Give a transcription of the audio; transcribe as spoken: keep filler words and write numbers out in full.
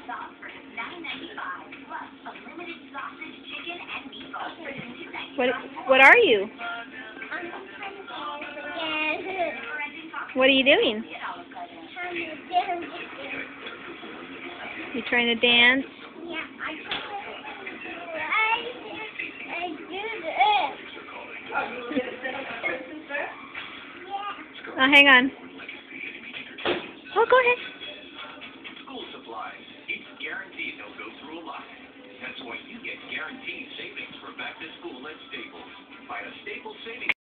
What What are you? What are you doing? You trying to dance? Yeah, I I do Oh, hang on. Oh, go ahead. School supplies. It's guaranteed they'll go through a lot. That's why you get guaranteed savings for back to school at Staples. Buy a Staples savings.